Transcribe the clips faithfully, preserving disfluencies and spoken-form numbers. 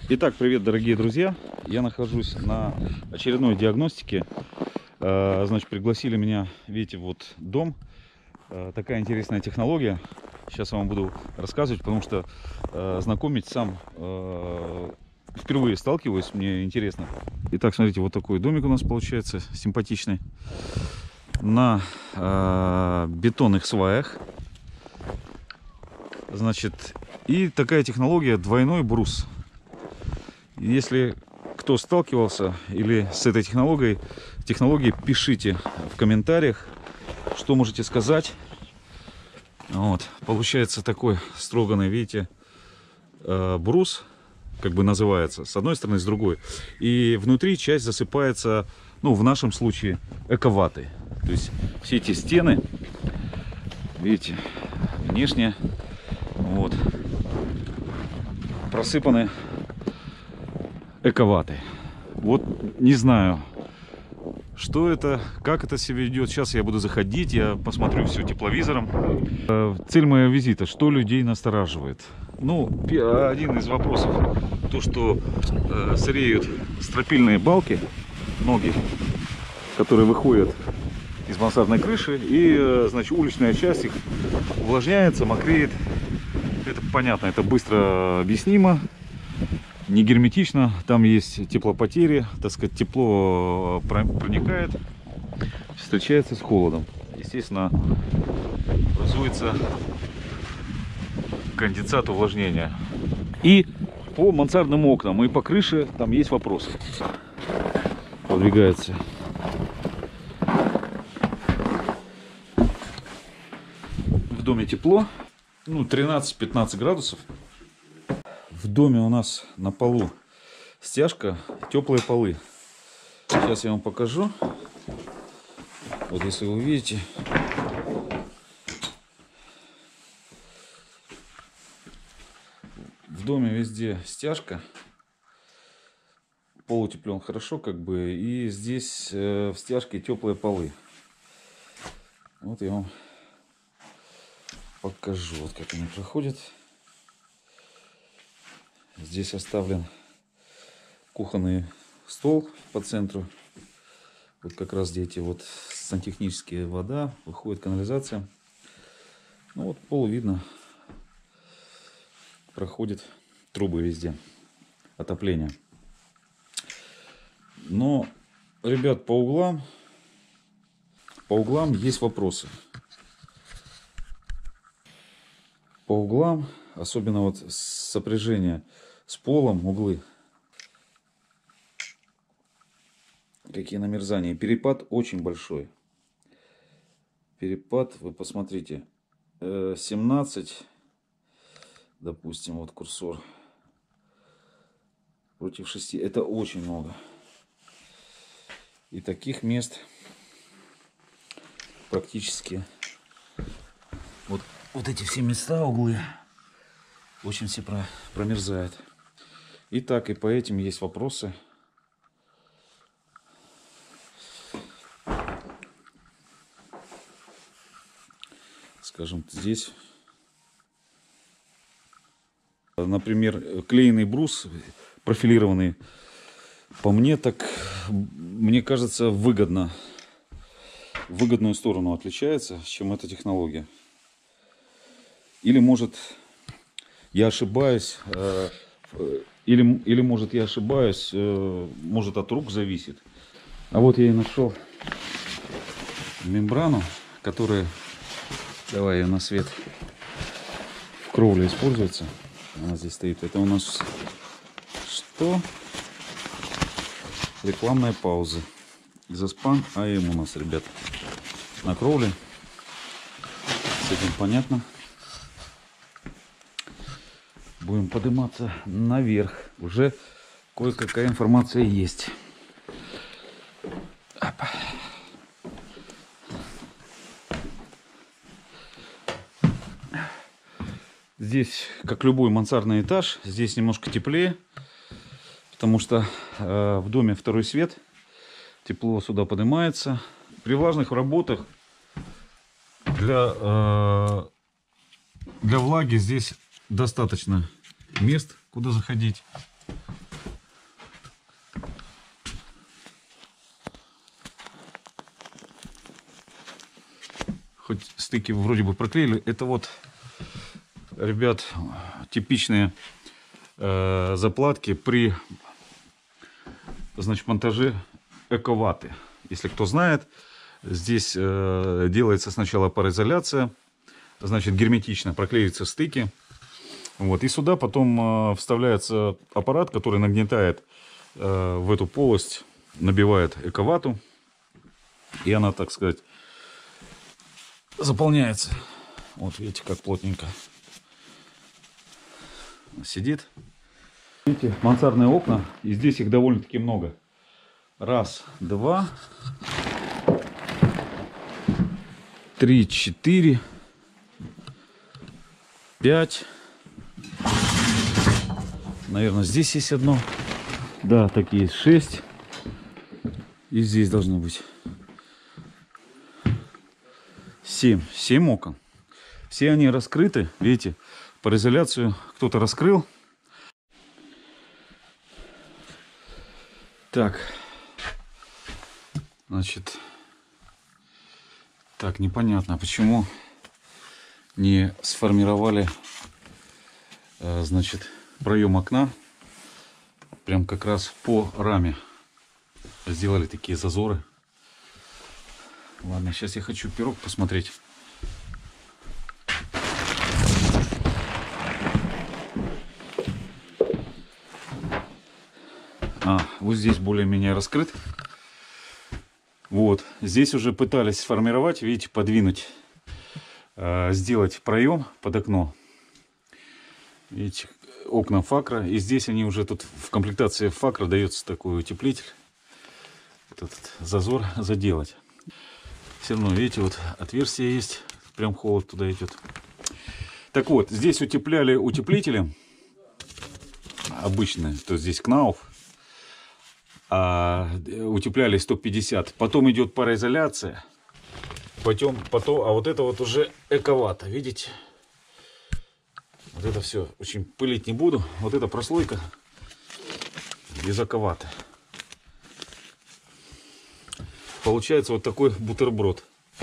Итак, привет, дорогие друзья! Я нахожусь на очередной диагностике. Значит, пригласили меня, видите, вот дом. Такая интересная технология. Сейчас я вам буду рассказывать, потому что знакомить сам впервые сталкиваюсь, мне интересно. Итак, смотрите, вот такой домик у нас получается, симпатичный. На бетонных сваях. Значит, и такая технология двойной брус. Если кто сталкивался или с этой технологией, технологией, пишите в комментариях, что можете сказать. Вот, получается такой строганный, видите, брус, как бы называется, с одной стороны, с другой. И внутри часть засыпается, ну, в нашем случае, эковатой. То есть все эти стены, видите, внешне, вот, просыпаны эковатой. Вот не знаю, что это, как это себя ведет. Сейчас я буду заходить, я посмотрю все тепловизором. Цель моего визита: что людей настораживает? Ну, один из вопросов, то, что э, сыреют стропильные балки, ноги, которые выходят из мансардной крыши, и, э, значит, уличная часть их увлажняется, мокреет. Это понятно, это быстро объяснимо. Не герметично, там есть теплопотери, так сказать, тепло проникает, встречается с холодом. Естественно, образуется конденсат увлажнения. И по мансардным окнам и по крыше там есть вопросы. Подвигается. В доме тепло, ну, тринадцать-пятнадцать градусов. В доме у нас на полу стяжка, теплые полы. Сейчас я вам покажу. Вот если вы увидите, в доме везде стяжка. Пол утеплен хорошо, как бы, и здесь э, в стяжке теплые полы. Вот я вам покажу, вот как они проходят. Здесь оставлен кухонный стол по центру. Вот как раз где эти вот сантехнические вода, выходит канализация. Ну вот пол видно, проходит трубы везде, отопление. Но, ребят, по углам, по углам есть вопросы. По углам, особенно вот сопряжение с полом, углы. Какие намерзания. Перепад очень большой. Перепад, вы посмотрите, семнадцать, допустим, вот курсор, против шести. Это очень много. И таких мест практически вот, вот эти все места, углы, очень все про, промерзают. И так, и по этим есть вопросы. Скажем, здесь, например, клееный брус профилированный, по мне, так, мне кажется, выгодно, в выгодную сторону отличается, чем эта технология. Или может я ошибаюсь, э, или, или может я ошибаюсь, э, может от рук зависит. А вот я и нашел мембрану, которая, давай ее на свет, в кровле используется. Она здесь стоит. Это у нас что? Рекламная пауза. Изоспан АМ у нас, ребят, на кровле. С этим понятно. Будем подниматься наверх. Уже кое-какая информация есть. Опа. Здесь, как любой мансардный этаж, здесь немножко теплее, потому что э, в доме второй свет, тепло сюда поднимается. При влажных работах для, э, для влаги здесь достаточно мест, куда заходить. хоть стыки вроде бы проклеили. Это вот, ребят, типичные э, заплатки при, значит, монтаже эковаты. Если кто знает, здесь э, делается сначала пароизоляция, значит, герметично проклеиваются стыки. Вот, и сюда потом э, вставляется аппарат, который нагнетает э, в эту полость, набивает эковату. И она, так сказать, заполняется. Вот видите, как плотненько сидит. Видите, мансардные окна. И здесь их довольно-таки много. Раз, два, три, четыре, пять. Наверное, здесь есть одно. Да, такие шесть. И здесь должно быть семь. Семь окон. Все они раскрыты. Видите, пароизоляцию кто-то раскрыл. Так. Значит. Так, непонятно, почему не сформировали, значит, проем окна прям как раз по раме. Сделали такие зазоры. Ладно, сейчас я хочу пирог посмотреть. А, вот здесь более-менее раскрыт. Вот, здесь уже пытались сформировать, видите, подвинуть, э, сделать проем под окно. Видите, окна факра. И здесь они уже тут в комплектации факра дается такой утеплитель. Этот зазор заделать. Все равно, видите, вот отверстие есть, прям холод туда идет. Так вот, здесь утепляли утеплителем обычные, то есть здесь Кнауф, а утепляли сто пятьдесят. Потом идет пароизоляция, потом, потом, а вот это вот уже эковата, видите? Вот это все очень пылить не буду. Вот эта прослойка из эковаты. Получается вот такой бутерброд.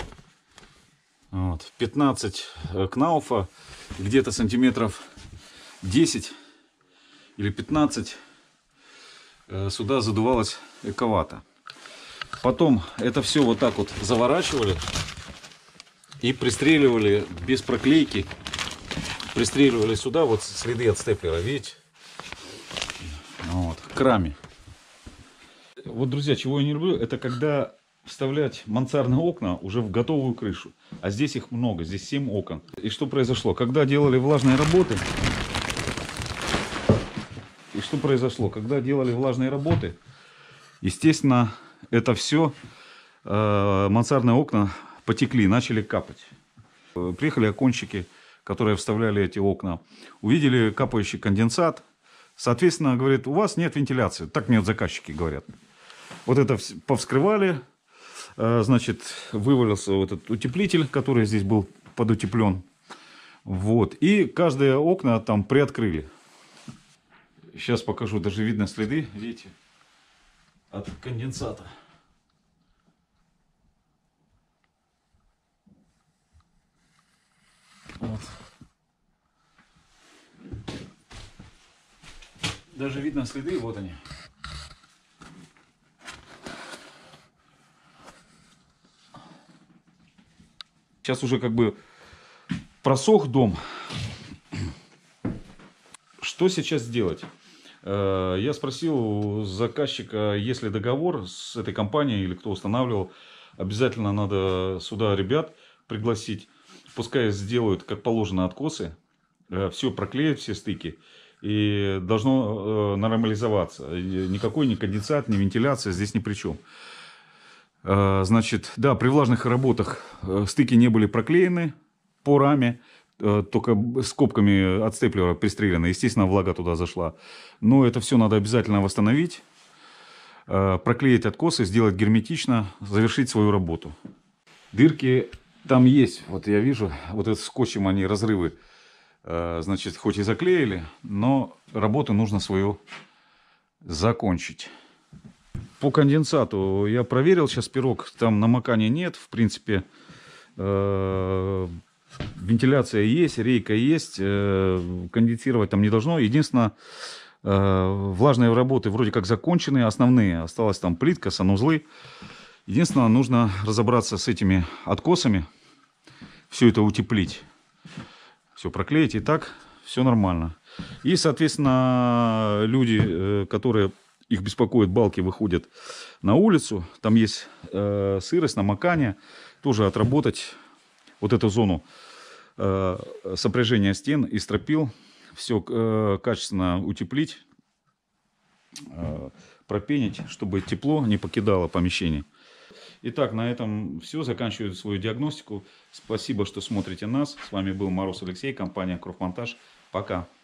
Вот. пятнадцать Кнауфа, где-то сантиметров десять или пятнадцать сюда задувалась эковата. Потом это все вот так вот заворачивали и пристреливали без проклейки. Пристреливали сюда, вот следы от степлера, видите? Вот, к раме. Вот, друзья, чего я не люблю, это когда вставлять мансардные окна уже в готовую крышу. А здесь их много, здесь семь окон. И что произошло? Когда делали влажные работы, и что произошло? Когда делали влажные работы, естественно, это все, э, мансардные окна потекли, начали капать. Приехали окончики, которые вставляли эти окна, увидели капающий конденсат. Соответственно, говорит, у вас нет вентиляции. Так мне вот заказчики говорят. Вот это повскрывали. Значит, вывалился вот этот утеплитель, который здесь был подутеплен. Вот. И каждое окна там приоткрыли. Сейчас покажу. Даже видно следы, видите, от конденсата. Вот. Даже видно следы, вот они. Сейчас уже как бы просох дом. Что сейчас делать? Я спросил заказчика, есть ли договор с этой компанией или кто устанавливал. Обязательно надо сюда ребят пригласить. Пускай сделают, как положено, откосы. Все проклеят, все стыки. И должно нормализоваться. Никакой ни конденсат, ни вентиляция здесь ни при чем. Значит, да, при влажных работах стыки не были проклеены по раме, только скобками от степлера пристреляны. Естественно, влага туда зашла. Но это все надо обязательно восстановить, проклеить откосы, сделать герметично, завершить свою работу. Дырки там есть, вот я вижу, вот этот скотчем они разрывы, значит, хоть и заклеили, но работу нужно свою закончить. По конденсату я проверил сейчас пирог, там намокания нет, в принципе, Э, вентиляция есть, рейка есть, э, конденсировать там не должно. Единственное, э, влажные работы вроде как закончены, основные. Осталась там плитка, санузлы. Единственное, нужно разобраться с этими откосами, все это утеплить, все проклеить, и так все нормально. И, соответственно, люди, которые их беспокоят, балки выходят на улицу, там есть э, сырость, намокание, тоже отработать вот эту зону э, сопряжения стен и стропил, все э, качественно утеплить, э, пропенить, чтобы тепло не покидало помещение. Итак, на этом все. Заканчиваю свою диагностику. Спасибо, что смотрите нас. С вами был Мороз Алексей, компания Кровмонтаж. Пока.